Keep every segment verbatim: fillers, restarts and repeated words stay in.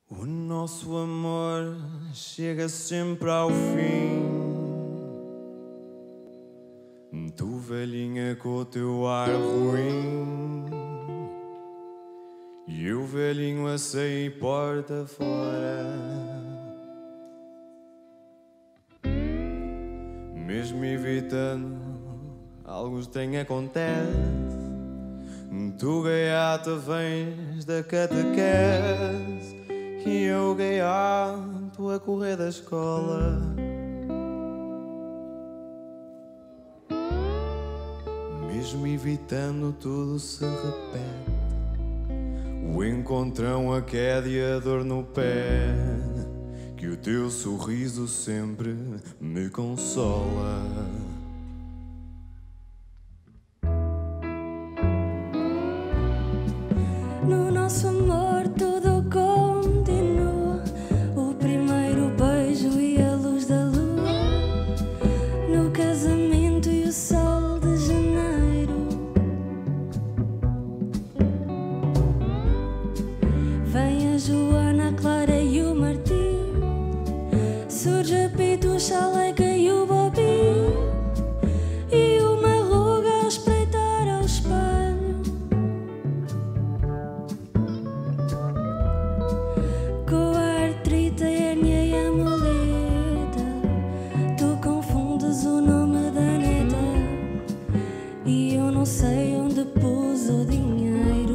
O nosso amor chega sempre ao fim. Tu, velhinha, com o teu ar ruim, e eu, velhinho, a sair porta fora. Mesmo evitando, alguns têm acontece. Tu, gaiata, vens da catequese, e eu, gaiato, a correr da escola. Mesmo evitando, tudo se repete. O encontrão, a queda e a dor no pé, que o teu sorriso sempre me consola. No nosso amor tudo continua, o primeiro beijo e a luz da lua, no casamento e o sol de janeiro. Vem a Joana, a Clara e o Martim, surge a Pito, o Chaleca e o Bobby, e uma ruga a espreitar ao espelho. Com a artrite, a hérnia e a muleta, tu confundes o nome da neta, e eu não sei onde pus o dinheiro.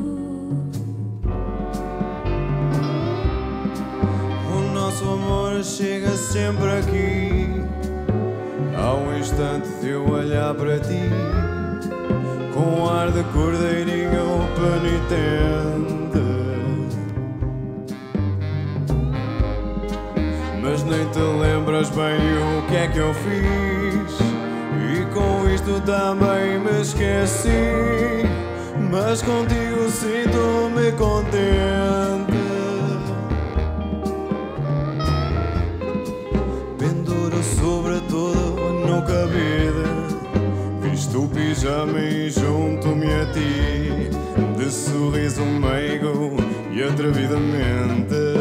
O nosso amor chega sempre aqui, ao instante de eu olhar para ti, com ar de cordeirinho penitente. Mas nem te lembras bem o que é que eu fiz, e com isto também me esqueci. Mas contigo sinto-me contente. Penduro sobretudo no cabide, visto o pijama e junto-me a ti, de sorriso meigo e atrevidamente.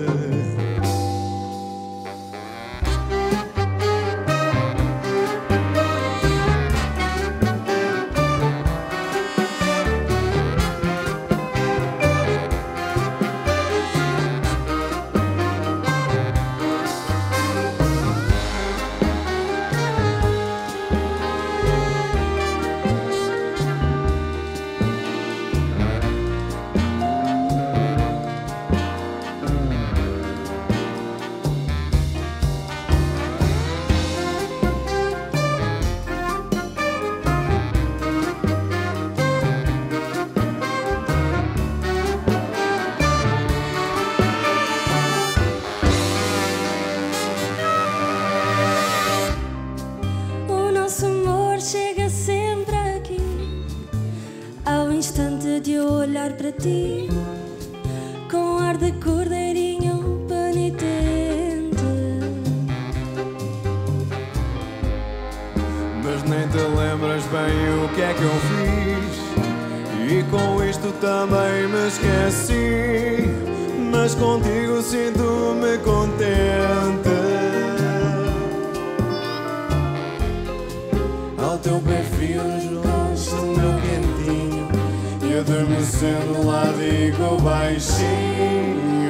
Chega sempre aqui, ao instante de eu olhar para ti, com ar de cordeirinho penitente. Mas nem te lembras bem o que é que eu fiz, e com isto também me esqueci. Mas contigo sinto-me contente. Ao teu pé frio junto o meu quentinho, e adormecendo lá digo baixinho: